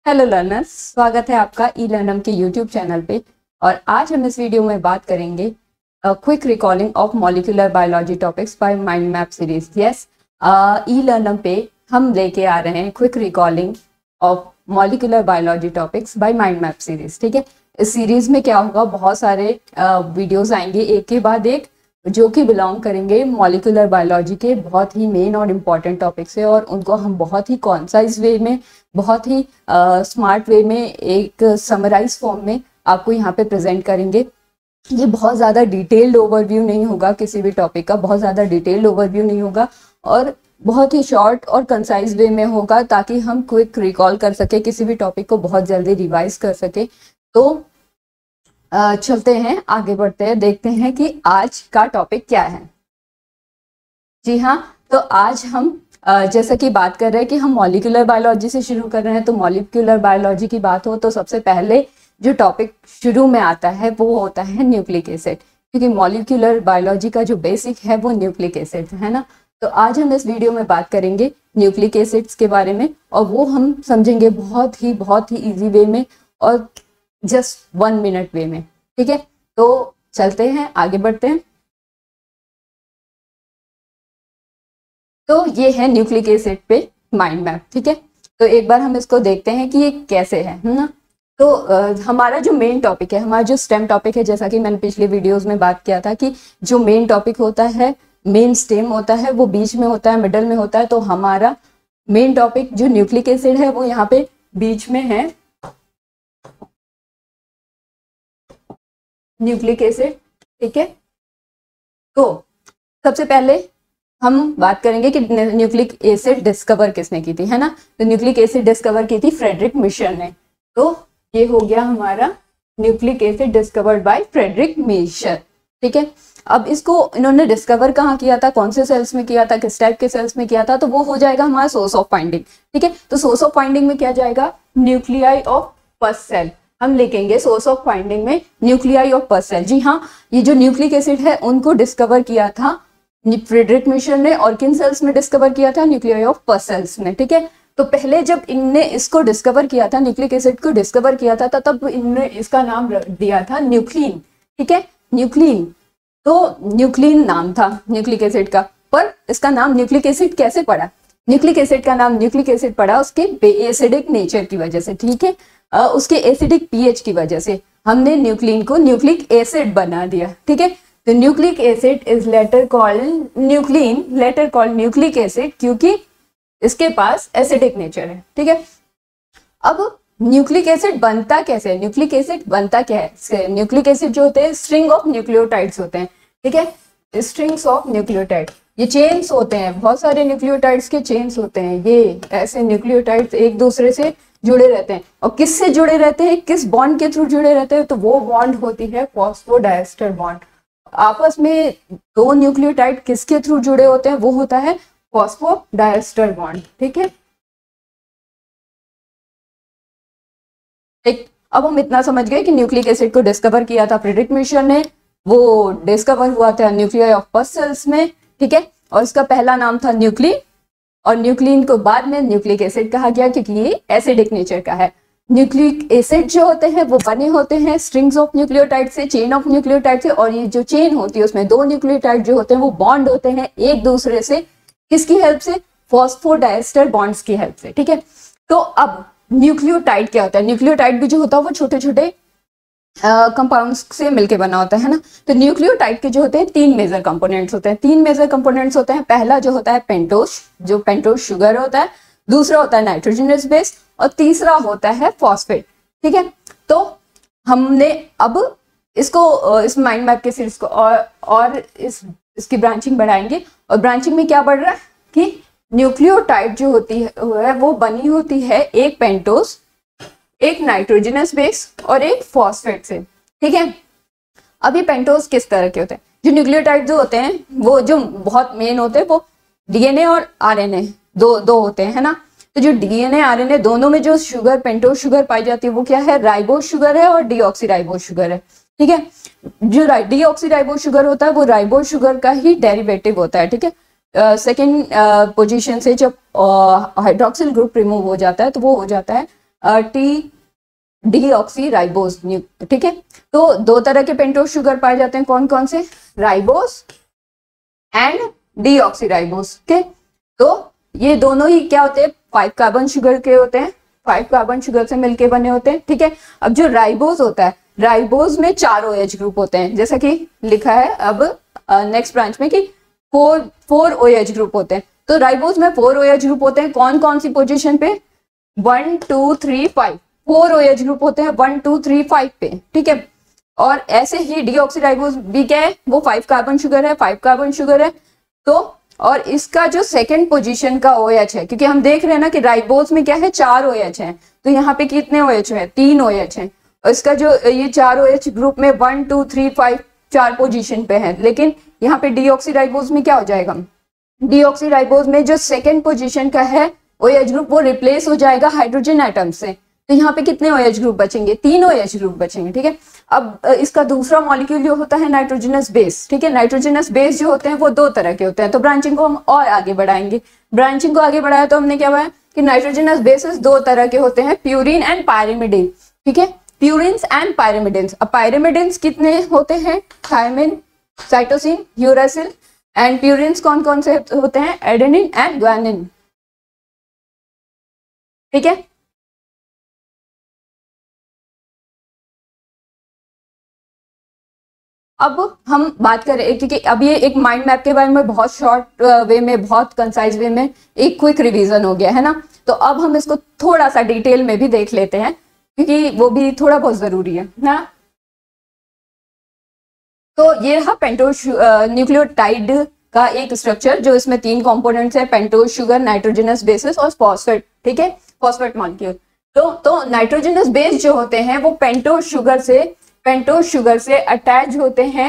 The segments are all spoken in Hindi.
हेलो लर्नर्स, स्वागत है आपका ई लर्नम के यूट्यूब चैनल पे। और आज हम इस वीडियो में बात करेंगे quick recalling of molecular biology topics by mind map series. Yes, E Learnum पे हम लेके आ रहे हैं quick recalling of molecular biology topics by mind map series. ठीक है, इस सीरीज में क्या होगा, बहुत सारे वीडियोस आएंगे एक के बाद एक, जो कि बिलोंग करेंगे मॉलिक्यूलर बायोलॉजी के बहुत ही मेन और इम्पॉर्टेंट टॉपिक से, और उनको हम बहुत ही कॉन्साइज वे में, बहुत ही स्मार्ट वे में, एक समराइज फॉर्म में आपको यहाँ पे प्रेजेंट करेंगे। ये बहुत ज़्यादा डिटेल्ड ओवरव्यू नहीं होगा किसी भी टॉपिक का, बहुत ज़्यादा डिटेल्ड ओवरव्यू नहीं होगा और बहुत ही शॉर्ट और कंसाइज वे में होगा, ताकि हम क्विक रिकॉल कर सके, किसी भी टॉपिक को बहुत जल्दी रिवाइज कर सके। तो चलते हैं, आगे बढ़ते हैं, देखते हैं कि आज का टॉपिक क्या है। जी हाँ, तो आज हम जैसा कि बात कर रहे हैं कि हम मॉलिक्यूलर बायोलॉजी से शुरू कर रहे हैं, तो मॉलिक्यूलर बायोलॉजी की बात हो तो सबसे पहले जो टॉपिक शुरू में आता है वो होता है न्यूक्लिक एसिड, क्योंकि मॉलिक्यूलर बायोलॉजी का जो बेसिक है वो न्यूक्लिक एसिड है ना। तो आज हम इस वीडियो में बात करेंगे न्यूक्लिक एसिड्स के बारे में, और वो हम समझेंगे बहुत ही ईजी वे में और जस्ट 1 मिनट वे में। ठीक है, तो चलते हैं, आगे बढ़ते हैं। तो ये है न्यूक्लिक एसिड पे माइंड मैप। ठीक है, तो एक बार हम इसको देखते हैं कि ये कैसे है ना। तो हमारा जो मेन टॉपिक है, हमारा जो स्टेम टॉपिक है, जैसा कि मैंने पिछले वीडियोस में बात किया था कि जो मेन टॉपिक होता है, मेन स्टेम होता है, वो बीच में होता है, मिडल में होता है। तो हमारा मेन टॉपिक जो न्यूक्लिक एसिड है वो यहाँ पे बीच में है, न्यूक्लिक एसिड। ठीक है, तो सबसे पहले हम बात करेंगे कि न्यूक्लिक एसिड डिस्कवर किसने की थी, है ना। तो न्यूक्लिक एसिड डिस्कवर की थी फ्रेडरिक मिशर ने। तो ये हो गया हमारा nucleic acid discovered by Friedrich Miescher. ठीक है, अब इसको इन्होंने डिस्कवर कहाँ किया था, कौन से सेल्स में किया था, किस टाइप के सेल्स में किया था, तो वो हो जाएगा हमारा सोर्स ऑफ फाइंडिंग। ठीक है, तो सोर्स ऑफ फाइंडिंग में क्या जाएगा, न्यूक्लियाई ऑफ पस सेल। हम लिखेंगे सोर्स ऑफ फाइंडिंग में न्यूक्लियाई ऑफ पस सेल। जी हाँ, ये जो न्यूक्लिक एसिड है उनको डिस्कवर किया था फ्रेडरिक मिशर ने, और किन सेल्स में डिस्कवर किया था, न्यूक्लियाई ऑफ पस सेल्स में। ठीक है, तो पहले जब इनने इसको डिस्कवर किया था, न्यूक्लिक एसिड को डिस्कवर किया था, तब इनने इसका नाम दिया था न्यूक्लिन। ठीक है, न्यूक्लिन, तो न्यूक्लिन नाम था न्यूक्लिक एसिड का। पर इसका नाम न्यूक्लिक एसिड कैसे पड़ा, न्यूक्लिक एसिड का नाम न्यूक्लिक एसिड पड़ा उसके एसिडिक नेचर की वजह से। ठीक है, उसके एसिडिक पीएच की वजह से हमने न्यूक्लिन को न्यूक्लिक एसिड बना दिया। ठीक है, तो nucleic acid is later called nuclein, later called nucleic acid, क्योंकि इसके पास एसिडिक नेचर है। ठीक है, अब न्यूक्लिक एसिड बनता कैसे है, न्यूक्लिक एसिड बनता क्या है। न्यूक्लिक एसिड जो होते हैं स्ट्रिंग ऑफ न्यूक्लियोटाइड्स होते हैं। ठीक है, स्ट्रिंग्स ऑफ न्यूक्लियोटाइड, ये चेन्स होते हैं, बहुत सारे न्यूक्लियोटाइड्स के चेन्स होते हैं। ये ऐसे न्यूक्लियोटाइड्स एक दूसरे से जुड़े रहते हैं, और किससे जुड़े रहते हैं, किस बॉन्ड के थ्रू जुड़े रहते हैं, तो वो बॉन्ड होती है फॉस्फोडाइएस्टर बॉन्ड। आपस में दो न्यूक्लियोटाइड किसके थ्रू जुड़े होते हैं, वो होता है फॉस्फोडाइएस्टर बॉन्ड। ठीक है, ठीक, अब हम इतना समझ गए कि न्यूक्लिक एसिड को डिस्कवर किया था फ्रेडरिक मिशर ने, वो डिस्कवर हुआ था न्यूक्लियाई ऑफ पस सेल्स में। ठीक है, और इसका पहला नाम था न्यूक्लिन, और न्यूक्लिन को बाद में न्यूक्लिक एसिड कहा गया क्योंकि ये एसिडिक नेचर का है। न्यूक्लिक एसिड जो होते हैं वो बने होते हैं स्ट्रिंग्स ऑफ न्यूक्लियोटाइड से, चेन ऑफ न्यूक्लियोटाइड से, और ये जो चेन होती है उसमें दो न्यूक्लियोटाइड जो होते हैं वो बॉन्ड होते हैं एक दूसरे से, किसकी हेल्प से, फॉस्फोडाइएस्टर बॉन्ड्स की हेल्प से। ठीक है, तो अब न्यूक्लियोटाइड क्या होता है, न्यूक्लियोटाइड भी जो होता है वो छोटे छोटे कंपाउंड्स से मिलके बना होता है ना। तो न्यूक्लियोटाइड के जो होते हैं 3 मेजर कंपोनेंट्स होते हैं, 3 मेजर कंपोनेंट्स होते हैं। पहला जो होता है पेंटोज, जो पेंटोज शुगर होता है, दूसरा होता है नाइट्रोजनस बेस, और तीसरा होता है फॉस्फेट। ठीक है, तो हमने अब इसको इस माइंड मैप के सीरीज को और इसकी ब्रांचिंग बढ़ाएंगे, और ब्रांचिंग में क्या बढ़ रहा है कि न्यूक्लियोटाइड जो होती है वो बनी होती है एक पेंटोज, एक नाइट्रोजनस बेस और एक फॉस्फेट से। ठीक है, अब ये पेंटोज किस तरह के होते हैं, जो न्यूक्लियोटाइड जो होते हैं वो जो बहुत मेन होते हैं वो डीएनए और आरएनए दो होते हैं, है ना। तो जो डीएनए आरएनए दोनों में जो शुगर, पेंटोज शुगर पाई जाती है वो क्या है, राइबोज शुगर है और डीऑक्सीराइबोज शुगर है। ठीक है, जो डीऑक्सीराइबोज शुगर होता है वो राइबोज शुगर का ही डेरिवेटिव होता है। ठीक है, सेकेंड पोजीशन से जब हाइड्रोक्सिल ग्रुप रिमूव हो जाता है तो वो हो जाता है टी डीऑक्सीराइबोज, ठीक है। तो दो तरह के पेंटोज शुगर पाए जाते हैं, कौन कौन से, राइबोज एंड डीऑक्सीराइबोज के। तो ये दोनों ही क्या होते हैं, 5 कार्बन शुगर के होते हैं, 5 कार्बन शुगर से मिलके बने होते हैं, ठीक है। अब जो राइबोज होता है, राइबोज में 4 OH ग्रुप होते हैं, जैसा कि लिखा है अब नेक्स्ट ब्रांच में कि 4 OH ग्रुप होते हैं। तो राइबोज में 4 OH ग्रुप होते हैं, कौन कौन सी पोजीशन पे, 1 2 3 5, 4 OH ग्रुप होते हैं 1 2 3 5 पे, ठीक है। और ऐसे ही डीऑक्सीराइबोज भी क्या है, वो 5 कार्बन शुगर है, 5 कार्बन शुगर है। तो और इसका जो सेकंड पोजीशन का OH है, क्योंकि हम देख रहे हैं ना कि राइबोज में क्या है, 4 OH है, तो यहाँ पे कितने OH है, 3 OH है। और इसका जो ये 4 OH ग्रुप में 1 2 3 5 4 पोजीशन पे है, लेकिन यहाँ पे डीऑक्सीराइबोज में क्या हो जाएगा, डीऑक्सीराइबोज में जो सेकंड पोजीशन का है OH ग्रुप, वो रिप्लेस हो जाएगा हाइड्रोजन एटम से। तो यहाँ पे कितने OH ग्रुप बचेंगे, 3 OH ग्रुप बचेंगे, ठीक है। अब इसका दूसरा मॉलिक्यूल जो होता है नाइट्रोजनस बेस, ठीक है। नाइट्रोजनस बेस जो होते हैं वो 2 तरह के होते हैं, तो ब्रांचिंग को हम और आगे बढ़ाएंगे। ब्रांचिंग को आगे बढ़ाया तो हमने क्या हुआ कि नाइट्रोजनस बेसेस 2 तरह के होते हैं, प्यूरिन एंड पायरिमिडिन, ठीक है, प्यूरिन्स एंड पायरिमिडिन्स। अब पायरिमिडिन्स कितने होते हैं, thymine, cytosine, uracil, and purines कौन कौन से होते हैं, एडेनिन एंड ग्वानिन, ठीक है। अब हम बात करें, क्योंकि अब ये एक माइंड मैप के बारे में बहुत शॉर्ट वे में, बहुत कंसाइज वे में एक क्विक रिवीजन हो गया है ना। तो अब हम इसको थोड़ा सा डिटेल में भी देख लेते हैं, क्योंकि वो भी थोड़ा बहुत जरूरी है ना। तो ये रहा पेंटोज न्यूक्लियोटाइड का एक स्ट्रक्चर, जो इसमें 3 कंपोनेंट्स है, पेंटोज शुगर, नाइट्रोजनस बेसिस और फॉस्फेट, ठीक है, फॉस्फेट मॉलिक्यूल। तो नाइट्रोजनस बेस जो होते हैं वो पेंटोज शुगर से अटैच होते हैं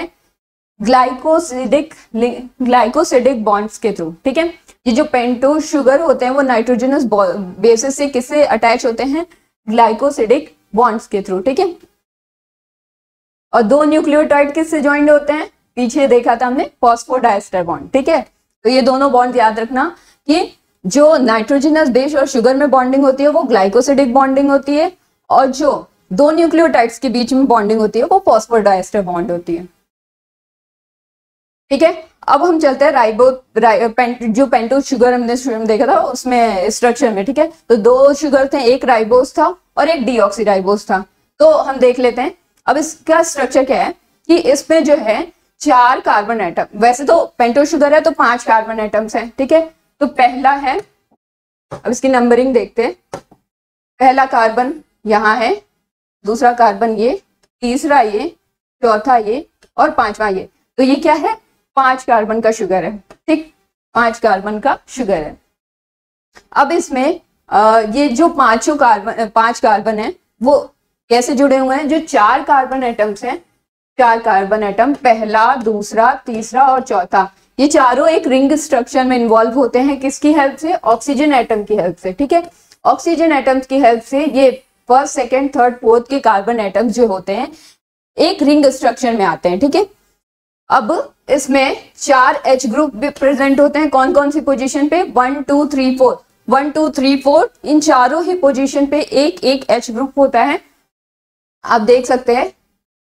ग्लाइकोसिडिक बॉन्ड्स के थ्रू, ठीक है। ये जो पेंटोज शुगर होते हैं वो नाइट्रोजनस बेसिस से किससे अटैच होते हैं, ग्लाइकोसिडिक बॉन्ड्स के थ्रू, ठीक है। और 2 न्यूक्लियोटाइड किससे ज्वाइंट होते हैं, पीछे देखा था हमने, फॉस्फोडाइस्टर बॉन्ड, ठीक है। तो ये दोनों बॉन्ड याद रखना कि जो नाइट्रोजनस बेस और शुगर में बॉन्डिंग होती है वो ग्लाइकोसिडिक बॉन्डिंग होती है, और जो 2 न्यूक्लियोटाइड्स के बीच में बॉन्डिंग होती है वो फॉस्फोडाइस्टर बॉन्ड होती है, ठीक है। अब हम चलते हैं जो पेंटोज शुगर हमने देखा था उसमें स्ट्रक्चर में, ठीक है। तो 2 शुगर थे, एक राइबोज था और एक डीऑक्सीराइबोज था। तो हम देख लेते हैं अब इसका स्ट्रक्चर क्या है, कि इसमें जो है 4 कार्बन एटम, वैसे तो पेंटोज शुगर है तो 5 कार्बन एटम्स हैं, ठीक है। तो पहला है, अब इसकी नंबरिंग देखते हैं, पहला कार्बन यहाँ है, दूसरा कार्बन ये, तीसरा ये, चौथा ये और 5वां ये। तो ये क्या है, 5 कार्बन का शुगर है, ठीक, 5 कार्बन का शुगर है। अब इसमें ये जो 5 कार्बन है वो कैसे जुड़े हुए हैं, जो 4 कार्बन एटम्स हैं, 4 कार्बन एटम, पहला, दूसरा, तीसरा और चौथा, ये चारों एक रिंग स्ट्रक्चर में इन्वॉल्व होते हैं, किसकी हेल्प से, ऑक्सीजन एटम की हेल्प से, ठीक है। ऑक्सीजन एटम्स की हेल्प से ये फर्स्ट, सेकंड, थर्ड, फोर्थ के कार्बन एटम्स जो होते हैं एक रिंग स्ट्रक्चर में आते हैं, ठीक है। अब इसमें 4 H ग्रुप भी प्रेजेंट होते हैं, कौन कौन सी पोजीशन पे, 1 2 3 4, 1 2 3 4, इन चारों ही पोजीशन पे एक एक H ग्रुप होता है। आप देख सकते हैं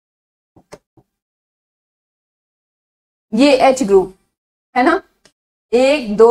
ये H ग्रुप है ना, 1 2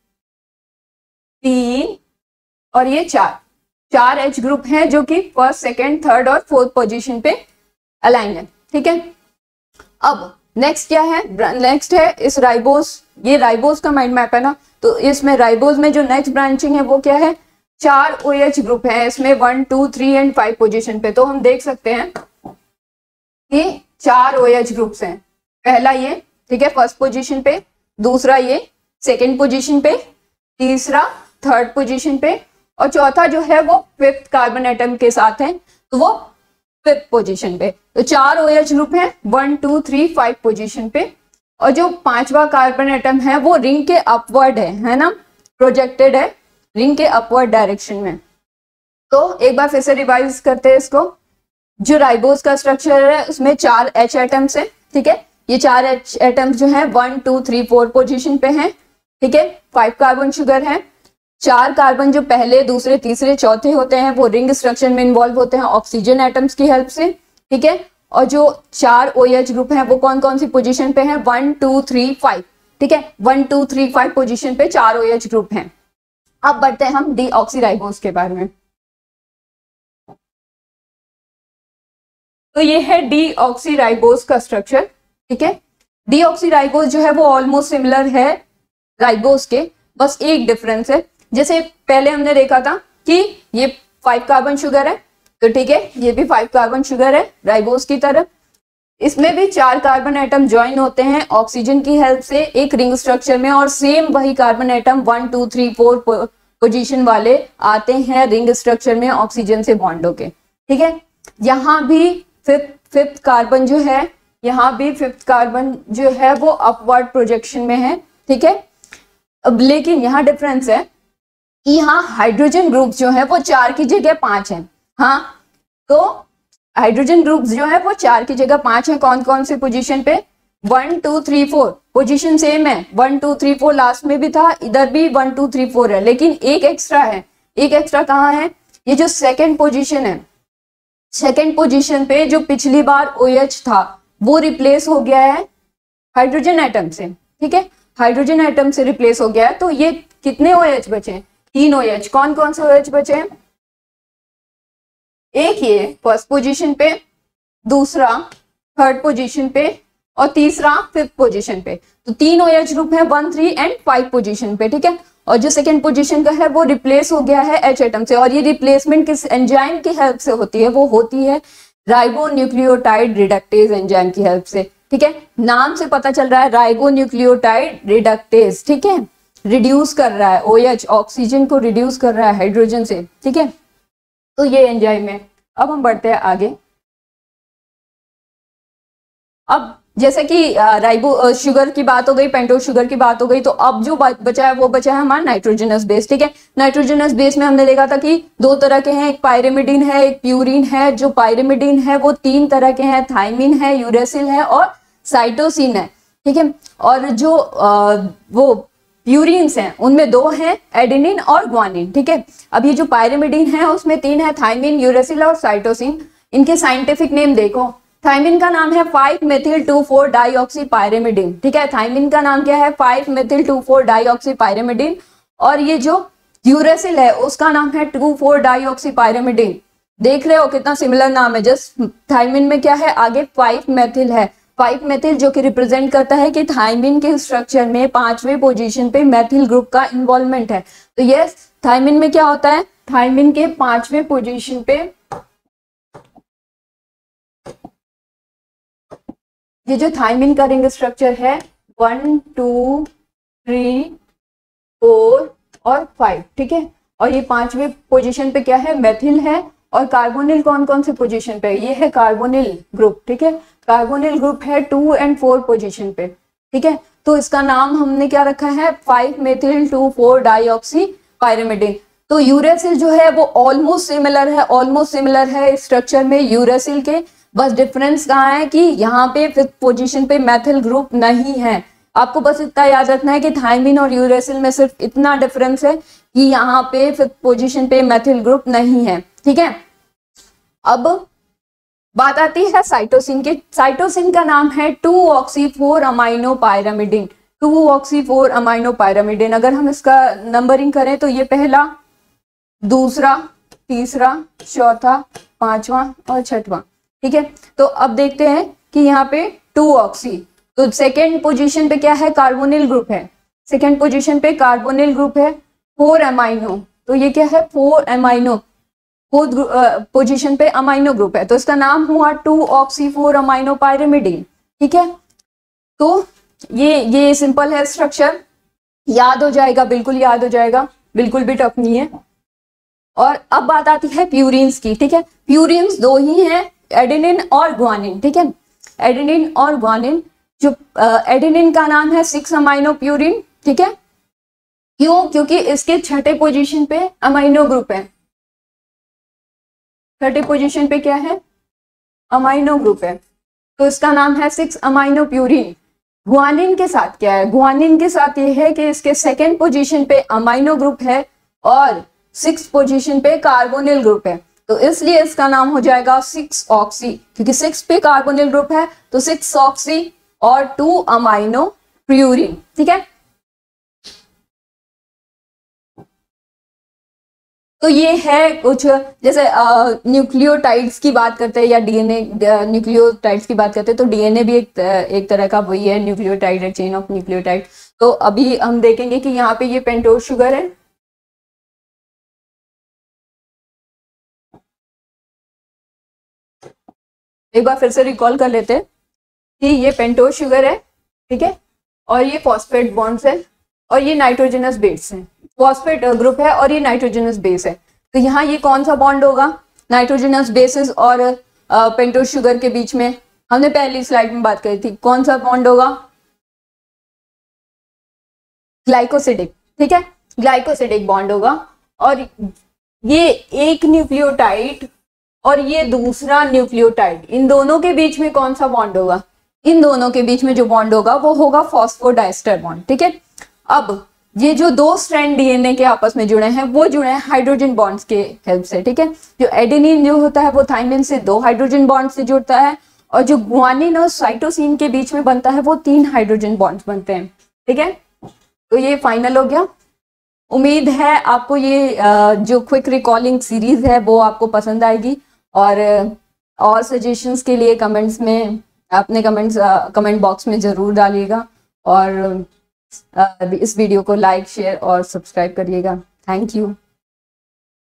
3 और ये 4 H ग्रुप हैं जो कि फर्स्ट, सेकंड, थर्ड और फोर्थ पोजीशन पे अलाइन है, ठीक है। अब नेक्स्ट क्या है, नेक्स्ट है इस राइबोस, ये राइबोस का माइंड मैप है ना, तो इसमें राइबोस में जो नेक्स्ट ब्रांचिंग है वो क्या है, 4 OH ग्रुप है इसमें 1 2 3 एंड 5 पोजीशन पे। तो हम देख सकते हैं कि 4 OH ग्रुप्स हैं, पहला ये, ठीक है, फर्स्ट पोजीशन पे, दूसरा ये सेकंड पोजीशन पे, तीसरा थर्ड पोजीशन पे और चौथा जो है वो 5th कार्बन एटम के साथ है, तो वो 5th पोजीशन पे। तो 4 OH ग्रुप है 1 2 3 5 पोजीशन पे, और जो 5वां कार्बन एटम है वो रिंग के अपवर्ड है ना, प्रोजेक्टेड है रिंग के अपवर्ड डायरेक्शन में। तो एक बार फिर से रिवाइज करते हैं इसको, जो राइबोस का स्ट्रक्चर है उसमें 4 H एटम्स है, ठीक है। ये 4 H एटम्स जो है 1 2 3 4 पोजीशन पे हैं, ठीक है। 5 कार्बन शुगर है, 4 कार्बन जो पहले, दूसरे, तीसरे, चौथे होते हैं वो रिंग स्ट्रक्चर में इन्वॉल्व होते हैं ऑक्सीजन एटम्स की हेल्प से, ठीक है। और जो 4 OH ग्रुप हैं वो कौन कौन सी पोजीशन पे हैं, 1 2 3 5, ठीक है। 1 2 3 5 पोजीशन पे 4 OH ग्रुप हैं। अब बढ़ते हैं हम डीऑक्सीराइबोज के बारे में। तो ये है डीऑक्सीराइबोज का स्ट्रक्चर, ठीक है। डीऑक्सीराइबोज जो है वो ऑलमोस्ट सिमिलर है राइबोज के, बस एक डिफरेंस है। जैसे पहले हमने देखा था कि ये 5 कार्बन शुगर है, तो ठीक है, ये भी 5 कार्बन शुगर है राइबोज की तरह। इसमें भी 4 कार्बन एटम ज्वाइन होते हैं ऑक्सीजन की हेल्प से एक रिंग स्ट्रक्चर में, और सेम वही कार्बन एटम 1 2 3 4 पोजीशन वाले आते हैं रिंग स्ट्रक्चर में ऑक्सीजन से बॉन्ड होके, ठीक है। यहाँ भी फिफ्थ कार्बन जो है, यहाँ भी फिफ्थ कार्बन जो है वो अपवर्ड प्रोजेक्शन में है, ठीक है। अब लेकिन यहाँ डिफरेंस है कि यहाँ हाइड्रोजन ग्रुप जो है वो 4 की जगह 5 है। हाँ, तो हाइड्रोजन ग्रुप जो है वो 4 की जगह 5 है। कौन कौन से पोजीशन पे, 1 2 3 4 पोजीशन सेम है, 1 2 3 4 लास्ट में भी था, इधर भी 1 2 3 4 है, लेकिन एक एक्स्ट्रा है। एक एक्स्ट्रा कहाँ है, ये जो सेकेंड पोजीशन है, सेकेंड पोजीशन पे जो पिछली बार OH था वो रिप्लेस हो गया है हाइड्रोजन एटम से, ठीक है। हाइड्रोजन एटम से रिप्लेस हो गया है, तो ये कितने OH बचे, 3 OH। कौन कौन से OH बचे, एक ये फर्स्ट पोजीशन पे, दूसरा थर्ड पोजीशन पे, और तीसरा फिफ्थ पोजीशन पे। तो 3 OH ग्रुप है 1 3 एंड 5 पोजीशन पे, ठीक है। और जो सेकेंड पोजीशन का है वो रिप्लेस हो गया है H एटम से, और ये रिप्लेसमेंट किस एंजाइम की हेल्प से होती है, वो होती है राइबोन्यूक्लियोटाइड रिडक्टेज एंजाइम की हेल्प से, ठीक है। नाम से पता चल रहा है राइबोन्यूक्लियोटाइड रिडक्टेज, ठीक है। रिड्यूस कर रहा है OH, ऑक्सीजन को रिड्यूस कर रहा है हाइड्रोजन से, ठीक है। तो ये एंजाइम है। अब हम बढ़ते हैं आगे। अब जैसे कि राइबो शुगर की बात हो गई, पेंटोज शुगर की बात हो गई, तो अब जो बचा है वो बचा है हमारा नाइट्रोजनस बेस, ठीक है। नाइट्रोजनस बेस में हमने देखा था कि 2 तरह के हैं, एक पायरिमिडीन है, एक प्यूरिन है। जो पायरिमिडीन है वो 3 तरह के हैं, थाइमिन है, यूरेसिल है और साइटोसिन है, ठीक है। और जो वो प्यूरिन्स हैं उनमें 2 हैं, एडेनिन और ग्वानिन, ठीक है। अब ये जो पायरिमिडीन है उसमें 3 है, थाइमिन, यूरेसिल और साइटोसिन। इनके साइंटिफिक नेम देखो, थाइमिन का नाम है 5-मेथिल-2,4 डाइऑक्सी पायरिमिडीन, ठीक है। थाइमिन का नाम क्या है, 5-मेथिल-2,4 डाइऑक्सी पायरिमिडीन। और ये जो यूरेसिल है उसका नाम है 2,4 डाइऑक्सी पायरिमिडीन। देख रहे हो कितना सिमिलर नाम है, जस्ट थाइमिन में क्या है, आगे 5 मेथिल है। 5 मेथिल जो कि रिप्रेजेंट करता है कि थाइमिन के स्ट्रक्चर में 5वें पोजीशन पे मेथिल ग्रुप का इन्वॉल्वमेंट है। तो ये थाइमिन में क्या होता है, थाइमिन के 5वें पोजीशन पे ये जो थाइमिन का रिंग स्ट्रक्चर है 1 2 3 4 और 5, ठीक है। और ये 5वें पोजीशन पे क्या है, मेथिल है। और कार्बोनिल कौन कौन से पोजीशन पे, ये है कार्बोनिल ग्रुप, ठीक है। कार्बोनिल ग्रुप है 2 और 4 पोजीशन पे, ठीक है। तो इसका नाम हमने क्या रखा है, 5-मेथिल-2,4 डाइऑक्सी पायरिमिडीन। तो यूरेसिल जो है वो ऑलमोस्ट सिमिलर है स्ट्रक्चर में यूरेसिल के, बस डिफरेंस कहाँ है कि यहाँ पे फिफ्थ पोजीशन पे मेथिल ग्रुप नहीं है। आपको बस इतना याद रखना है कि थाइमिन और यूरेसिल में सिर्फ इतना डिफरेंस है कि यहाँ पे फिफ्थ पोजीशन पे मेथिल ग्रुप नहीं है, ठीक है। अब बात आती है साइटोसिन की। साइटोसिन का नाम है 2-ऑक्सी-4 अमाइनो पायरामिडीन। 2-ऑक्सी-4 अमाइनो पायरामिडीन। अगर हम इसका नंबरिंग करें तो ये पहला, दूसरा, तीसरा, चौथा, 5वां और 6वां, ठीक है। तो अब देखते हैं कि यहाँ पे 2-ऑक्सी, तो सेकेंड पोजीशन पे क्या है, कार्बोनिल ग्रुप है। सेकेंड पोजीशन पे कार्बोनिल ग्रुप है। 4 अमाइनो, तो ये क्या है, 4 अमाइनो। फोर्थ पोजीशन पे अमाइनो ग्रुप है, तो इसका नाम हुआ 2-ऑक्सी-4 अमाइनो पायरिमिडीन, ठीक है। तो ये सिंपल है स्ट्रक्चर, याद हो जाएगा, बिल्कुल याद हो जाएगा, बिल्कुल भी टफ नहीं है। और अब बात आती है प्यूरिन्स की, ठीक है। प्यूरिन्स 2 ही हैं, एडेनिन और ग्वानिन, ठीक है। एडेनिन और ग्वानिन। जो एडेनिन का नाम है 6 अमाइनो प्यूरिन, ठीक है। क्यों, क्योंकि इसके 6ठे पोजीशन पे अमाइनो ग्रुप है। 6ठे पोजीशन पे क्या है, अमाइनो ग्रुप है, तो इसका नाम है 6 अमाइनो प्यूरिन। ग्वानिन के साथ क्या है, ग्वानिन के साथ ये है कि इसके सेकेंड पोजीशन पे अमाइनो ग्रुप है और 6 पोजीशन पे कार्बोनिल ग्रुप है, तो इसलिए इसका नाम हो जाएगा 6 ऑक्सी, क्योंकि 6 पे कार्बोनिल ग्रुप है तो 6 ऑक्सी और 2 अमाइनो प्यूरिन। ठीक है, तो ये है कुछ, जैसे न्यूक्लियोटाइड्स की बात करते हैं या डीएनए न्यूक्लियोटाइड्स की बात करते हैं, तो डीएनए भी एक तरह का वही है, न्यूक्लियोटाइड, चेन ऑफ न्यूक्लियोटाइड। तो अभी हम देखेंगे कि यहाँ पे ये पेंटोज शुगर है, एक बार फिर से रिकॉल कर लेते हैं कि ये पेंटोज शुगर है, ठीक है, और ये फॉस्फेट बॉन्ड्स है और ये नाइट्रोजनस बेस है, फॉस्फेट ग्रुप है और ये नाइट्रोजनस बेस है। तो यहाँ ये कौन सा बॉन्ड होगा, नाइट्रोजनस बेसिस और पेंटोज शुगर के बीच में, हमने पहली स्लाइड में बात करी थी, कौन सा बॉन्ड होगा, ग्लाइकोसिडिक। ठीक है, ग्लाइकोसिडिक बॉन्ड होगा, और ये एक न्यूक्लियोटाइड और ये दूसरा न्यूक्लियोटाइड, इन दोनों के बीच में कौन सा बॉन्ड होगा, इन दोनों के बीच में जो बॉन्ड होगा वो होगा फॉस्फोडाइस्टर बॉन्ड। ठीक है, अब ये जो 2 स्ट्रैंड डीएनए के आपस में जुड़े हैं वो जुड़े हैं हाइड्रोजन बॉन्ड्स के हेल्प से। ठीक है, जो एडेनिन जो होता है वो थाइमिन से 2 हाइड्रोजन बॉन्ड से जुड़ता है, और जो गुआनिन और साइटोसिन के बीच में बनता है वो 3 हाइड्रोजन बॉन्ड्स बनते हैं। ठीक है, तो ये फाइनल हो गया। उम्मीद है आपको ये जो क्विक रिकॉलिंग सीरीज है वो आपको पसंद आएगी, और सजेशंस के लिए कमेंट्स में अपने कमेंट बॉक्स में ज़रूर डालिएगा, और इस वीडियो को लाइक, शेयर और सब्सक्राइब करिएगा। Thank you.